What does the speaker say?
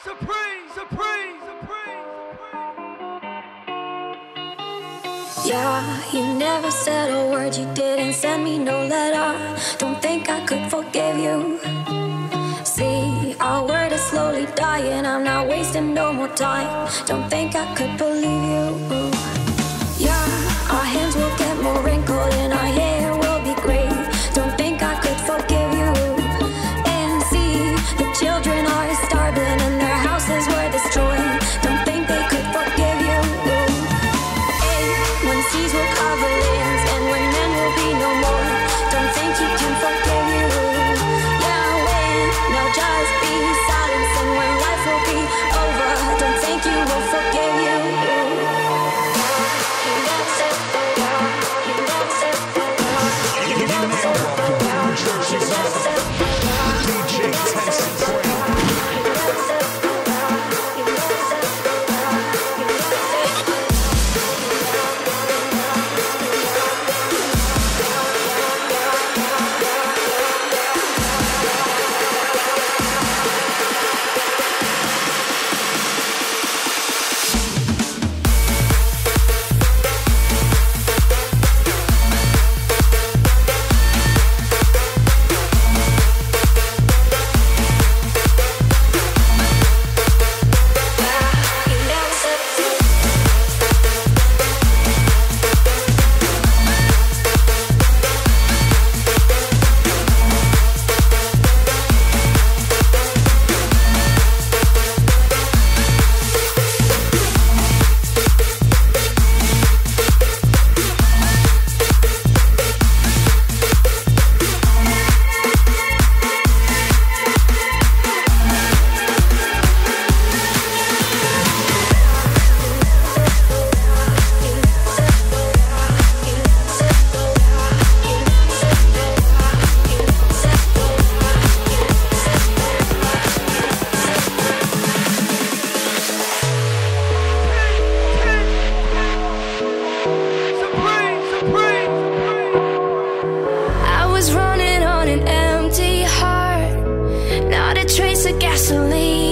Supreme, Supreme, Supreme. Yeah, you never said a word, you didn't send me no letter. Don't think I could forgive you. See, our word is slowly dying, I'm not wasting no more time. Don't think I could believe you. Yeah, our hands will get more wrinkled and our hair will be gray. Don't think I could forgive you. And see, the children are starving and their houses were destroyed. Don't think they could forgive you. When seas will cover lands and when men will be no more, don't think you can forgive you. Yeah, when now just be silence and when life will be over, don't think you will forgive you. Gasoline